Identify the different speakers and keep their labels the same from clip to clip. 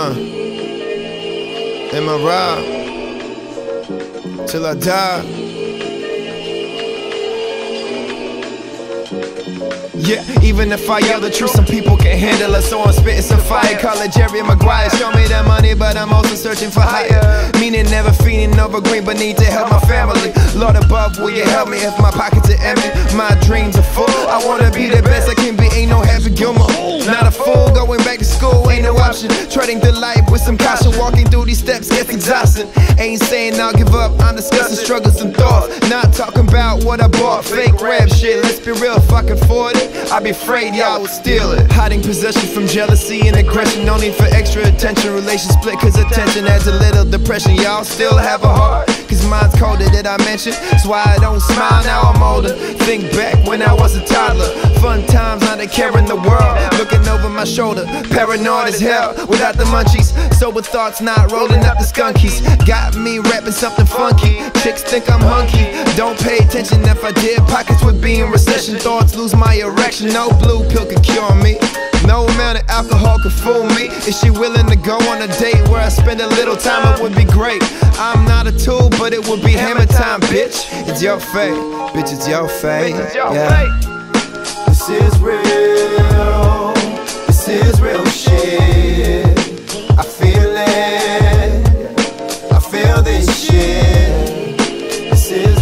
Speaker 1: M.R.I. till I die. Yeah, even if I yell the truth, some people can't handle it, so I'm spitting some fire. Call it Jerry Maguire. Show me that money, but I'm also searching for higher. Meaning never feeding over green, but need to help my family. Lord above, will you help me if my pockets are empty? My dreams are full. I wanna be the best I can be. Ain't no Happy Gilmore. Not a fool. Going back to school ain't no option. Treading through life with some caution. Walking through these steps gets exhausting. Ain't saying I'll give up. I'm discussing struggles and thoughts. Not talking about what I bought. Fake rap shit. Let's be real. If I can afford it, I'd be afraid y'all would steal it. Hiding possession from jealousy and aggression. No need for extra attention. Relations split cause attention adds a little depression. Y'all still have a heart, cause mine's colder that I mentioned. That's why I don't smile now I'm older. Think back when I was a toddler. Fun times, not a care in the world. Looking over my shoulder, paranoid as hell without the munchies. Sober thoughts not rolling up the skunkies. Got me rapping something funky. Chicks think I'm hunky. Don't pay attention if I did. Pockets would be in recession. Thoughts lose my erection. No blue pill could cure me. No amount of alcohol could fool me. Is she willing to go on a date where I spend a little time? It would be great. I'm not a tool, but it would be hammer time, bitch. It's your fate, bitch, it's your fate. Yeah.
Speaker 2: This is real. This is real shit. I feel it. I feel this shit. This is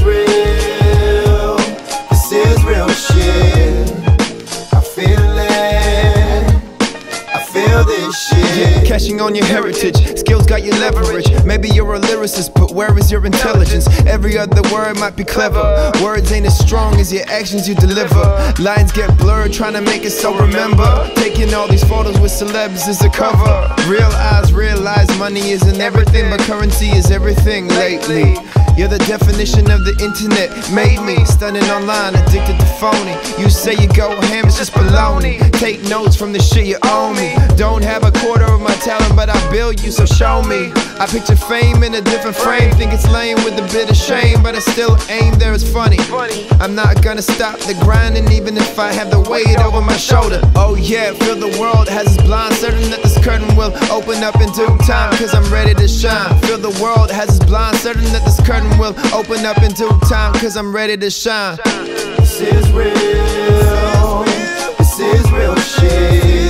Speaker 2: real. This is real shit. I feel it. I feel this shit.
Speaker 1: Yeah, cashing on your heritage. Skills got your leverage. Maybe you're a lyricist, but where is your intelligence? Every other word might be clever. Words ain't as strong as your actions you deliver. Lines get blurred, trying to make it so remember. Taking all these photos with celebs is a cover. Real eyes realize money isn't everything, but currency is everything lately. You're the definition of the internet. Made me stunning online, addicted to phony. You say you go ham, it's just baloney. Take notes from the shit you owe me. Don't have a quarter of my talent, but I build you, so show me. I picture fame in a different frame. Think it's lame with a bit of shame, but I still aim there, it's funny. I'm not gonna stop the grinding, even if I have the weight over my shoulder. Oh yeah, feel the world has its blind. Certain that this curtain will open up in due time, cause I'm ready to shine. Feel the world has its blind. Certain that this curtain will open up in due time, cause I'm ready to shine.
Speaker 2: This is real. This is real shit.